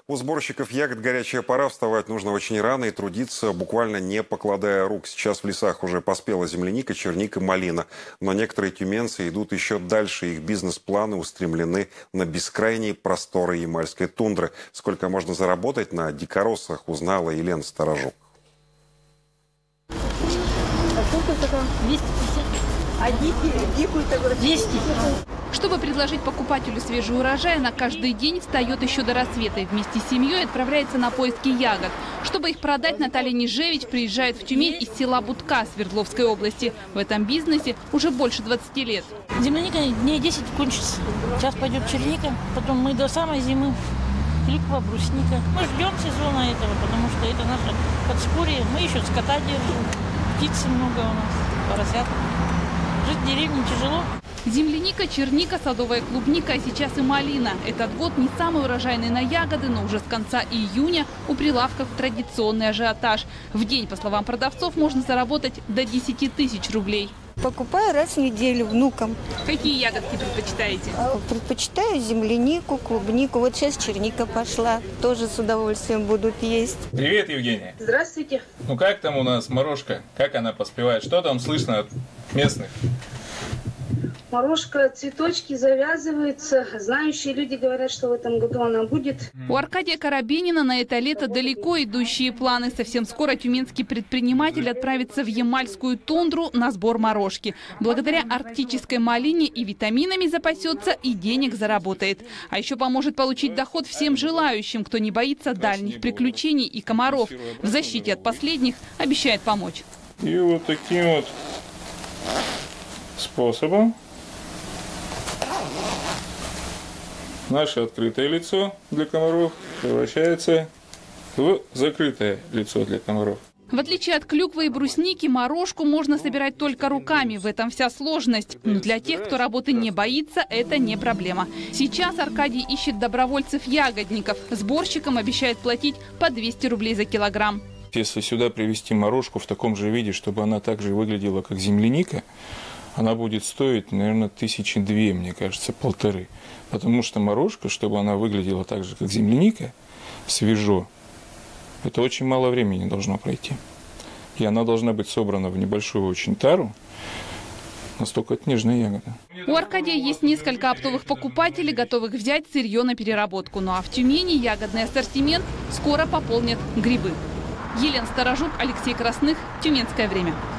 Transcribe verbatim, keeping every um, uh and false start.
У сборщиков ягод горячая пора, вставать нужно очень рано и трудиться, буквально не покладая рук. Сейчас в лесах уже поспела земляника, черника, малина. Но некоторые тюменцы идут еще дальше. Их бизнес-планы устремлены на бескрайние просторы ямальской тундры. Сколько можно заработать на дикоросах, узнала Елена Сторожук. А сколько такая? двести пятьдесят. А дикий, дикую-то двести. Чтобы предложить покупателю свежий урожай, она каждый день встает еще до рассвета и вместе с семьей отправляется на поиски ягод. Чтобы их продать, Наталья Нежевич приезжает в Тюмень из села Будка Свердловской области. В этом бизнесе уже больше двадцати лет. Земляника дней десять кончится. Сейчас пойдет черника, потом мы до самой зимы. Клюква, брусника. Мы ждем сезона этого, потому что это наше подспорье. Мы еще скота держим, птицы много у нас, поросят. Жить в деревне тяжело. Земляника, черника, садовая клубника, а сейчас и малина. Этот год не самый урожайный на ягоды, но уже с конца июня у прилавков традиционный ажиотаж. В день, по словам продавцов, можно заработать до десяти тысяч рублей. Покупаю раз в неделю внукам. Какие ягодки предпочитаете? Предпочитаю землянику, клубнику. Вот сейчас черника пошла. Тоже с удовольствием будут есть. Привет, Евгения. Здравствуйте. Ну как там у нас Морошка? Как она поспевает? Что там слышно от местных? Морошка, цветочки завязываются. Знающие люди говорят, что в этом году она будет. У Аркадия Карабинина на это лето далеко идущие планы. Совсем скоро тюменский предприниматель отправится в ямальскую тундру на сбор морошки. Благодаря арктической малине и витаминами запасется, и денег заработает. А еще поможет получить доход всем желающим, кто не боится дальних приключений и комаров. В защите от последних обещает помочь. И вот таким вот способом наше открытое лицо для комаров превращается в закрытое лицо для комаров. В отличие от клюквы и брусники, морошку можно собирать только руками. В этом вся сложность. Но для тех, кто работы не боится, это не проблема. Сейчас Аркадий ищет добровольцев-ягодников. Сборщикам обещает платить по двести рублей за килограмм. Если сюда привезти морошку в таком же виде, чтобы она также выглядела, как земляника, она будет стоить, наверное, тысячи две, мне кажется, полторы. Потому что морошка, чтобы она выглядела так же, как земляника, свежо, это очень мало времени должно пройти. И она должна быть собрана в небольшую очень тару. Настолько это нежная ягода. У Аркадия есть несколько оптовых покупателей, готовых взять сырье на переработку. Ну а в Тюмени ягодный ассортимент скоро пополнят грибы. Елена Сторожук, Алексей Красных. Тюменское время.